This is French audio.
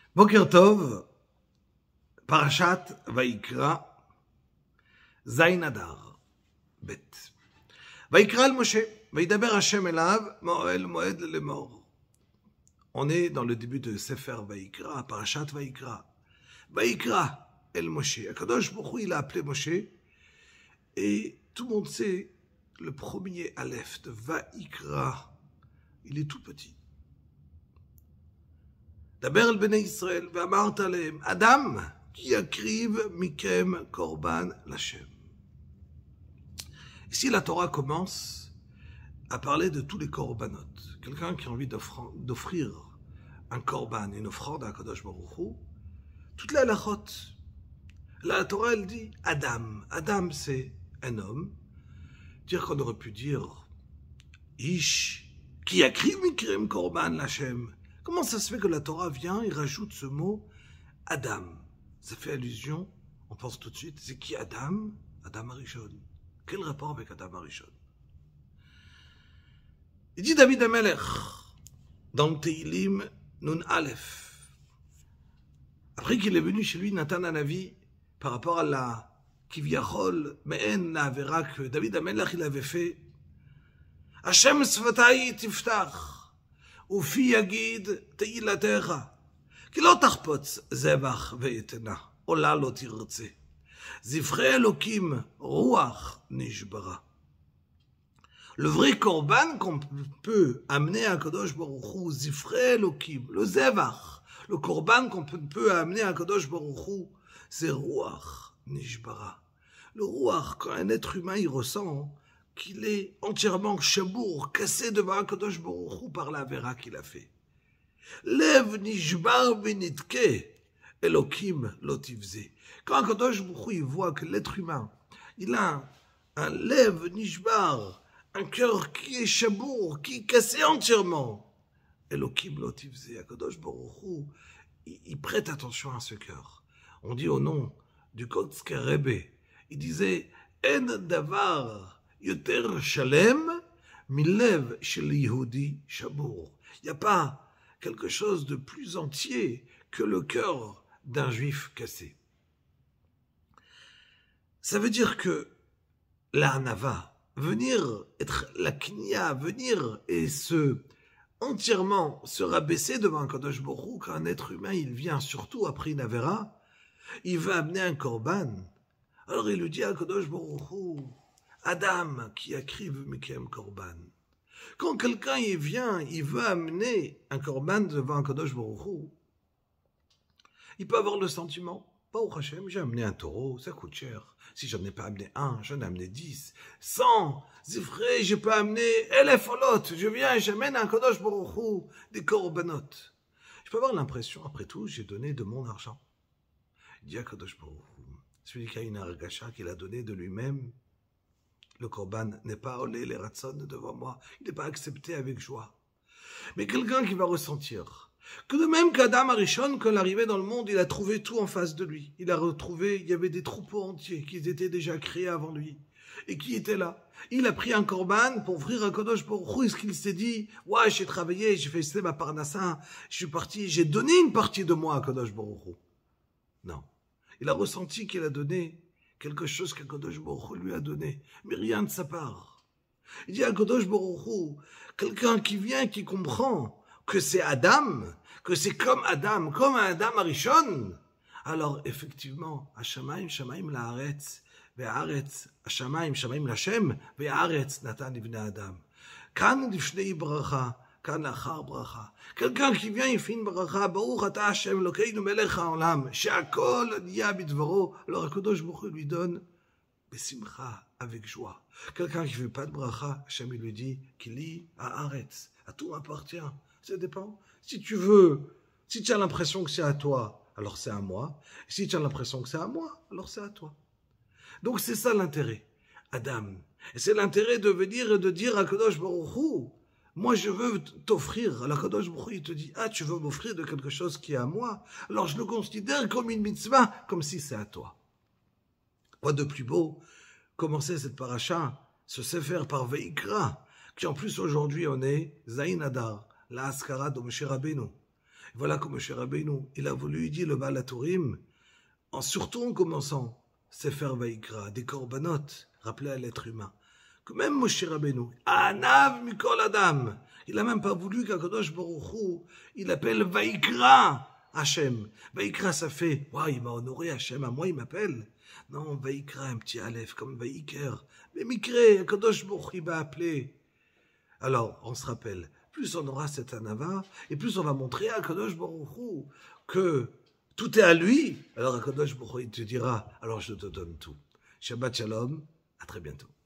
Boker Tov, Parashat Vayikra, Zayin Adar, Bet. Vayikra al Moshe, Vayidaber Hashem elav, Moel Moed lemor. On est dans le début de Sefer Vayikra, Parashat Vayikra. Vayikra el Moshe. Akadosh Baruch Hu, il a appelé Moshe, et tout le monde sait, le premier Aleph de Vayikra, il est tout petit. Daber el Bnei Israël, ve'amart alehem, Adam, ki yakriv mikem korban l'Hashem. Ici, la Torah commence à parler de tous les korbanot. Quelqu'un qui a envie d'offrir un korban, une offrande à Kadosh Baruch Hu, toute la halachot. La Torah, elle dit Adam. Adam, c'est un homme. Dire qu'on aurait pu dire Ish, ki yakriv mikem korban l'Hashem. Comment ça se fait que la Torah vient et rajoute ce mot Adam? Ça fait allusion, on pense tout de suite, c'est qui Adam? Adam Arishon. Quel rapport avec Adam Arishon? Il dit David Amelech, dans le Teilim Nun Aleph, après qu'il est venu chez lui, Nathan Hanavi, par rapport à la Kivyachol, Me'en, la Avera que David Amelech il avait fait, Hashem Svatai Tiftach, ופי יגיד תהילתך, כי לא תחפוץ זבח ויתנה, עולה לא תרצה. זבחי אלוקים רוח נשברה. Le vrai korban qu'on peut amener à Kadosh Baruch Hu, zifrei Elokim, le zevach, le korban qu'on peut amener à Kadosh Baruch Hu, c'est ruach nishbara. Le ruach, quand un être humain il ressent qu'il est entièrement chabour, cassé devant Kadosh Baruch Hu par la vera qu'il a fait. Lev nishbar benitke, Elokim lotivze. Quand Kadosh Baruch Hu il voit que l'être humain, il a un lev nishbar, un cœur qui est chabour, qui est cassé entièrement, Elokim lotivze. Kadosh Baruch Hu, il prête attention à ce cœur. On dit au nom du Kotzker Rebbe, il disait En davar Yoter Shalem, Milev Shel Yehudi Shabour. Il n'y a pas quelque chose de plus entier que le cœur d'un juif cassé. Ça veut dire que la Hanava, venir être la Knia, venir et entièrement se rabaisser devant un Kadosh Baruch Hu, quand un être humain il vient, surtout après une Avera, il va amener un korban. Alors il lui dit à Kadosh Baruch Hu, Adam qui akriv mikem korban. Quand quelqu'un il vient, il veut amener un korban devant un Kadosh Baruch Hu, il peut avoir le sentiment, pas au Hashem, j'ai amené un taureau, ça coûte cher. Si j'en ai pas amené un, j'en ai amené 10, 100, c'est vrai, je peux amener elef olot, je viens et j'amène un Kadosh Baruch Hu, des korbanot. Je peux avoir l'impression, après tout, j'ai donné de mon argent. Il dit à Kadosh Baruch Hu, celui qui a une argasha qu'il a donné de lui-même, le korban n'est pas olé les ratson devant moi, il n'est pas accepté avec joie. Mais quelqu'un qui va ressentir que de même qu'Adam Arishon, quand il arrivait dans le monde, il a trouvé tout en face de lui. Il a retrouvé, il y avait des troupeaux entiers qui étaient déjà créés avant lui. Et qui étaient là. Il a pris un korban pour offrir à Kadosh Baruch Hu. Est-ce qu'il s'est dit, ouais, j'ai travaillé, j'ai fait ma parnassa, je suis parti, j'ai donné une partie de moi à Kadosh Baruch Hu. Non. Il a ressenti qu'il a donné quelque chose qu'Akadosh Baruch Hu lui a donné, mais rien de sa part. Il dit à Akadosh Baruch Hu, quelqu'un qui vient, qui comprend que c'est Adam, que c'est comme Adam Arishon, alors effectivement, Hashamayim, Shamayim la'aretz, ve'aretz, Hashamayim, Shamayim la'Shem, ve'aretz, Natan ibn Adam. Kan lifnei bracha, kan lachar bracha. Quelqu'un qui vient, il fait une bracha, Baruch ata Hashem Elokeinu melech haolam, she'akol niya bidvaro. Alors Akadosh Baruch Hu lui donne besimcha, avec joie. Quelqu'un qui ne fait pas de bracha, Hashem lui dit, Kili haaretz, à tout m'appartient. Ça dépend. Si tu veux, si tu as l'impression que c'est à toi, alors c'est à moi. Si tu as l'impression que c'est à moi, alors c'est à toi. Donc c'est ça l'intérêt, Adam. Et c'est l'intérêt de venir et de dire à Akadosh Baruch Hu, moi, je veux t'offrir. Alors, Kadosh Baruch Hu, il te dit, ah, tu veux m'offrir de quelque chose qui est à moi? Alors, je le considère comme une mitzvah, comme si c'est à toi. Quoi de plus beau? Commencer cette paracha, ce sefer par Vayikra, qui en plus aujourd'hui, on est Zayin Adar, la Askara de Moshe Rabbeinu. Voilà comme Moshe Rabbeinu, il a voulu dire le Baal HaTurim, surtout en commençant Sefer Vaïkra, des korbanot, rappelés à l'être humain. Que même Moshe Rabbeinu, Anav Mikol Adam, il n'a même pas voulu qu'Akadosh Baruch Hu, il appelle Vaïkra Hachem. Vaïkra, ça fait, waouh, il m'a honoré Hachem, à moi il m'appelle. Non, Vaïkra, un petit Aleph, comme Vaïker. Mais Mikré, Akadosh Baruch Hu, il m'a appelé. Alors, on se rappelle, plus on aura cette anava, et plus on va montrer à Akadosh Baruch Hu que tout est à lui. Alors Akadosh Baruch Hu, il te dira, alors je te donne tout. Shabbat Shalom, à très bientôt.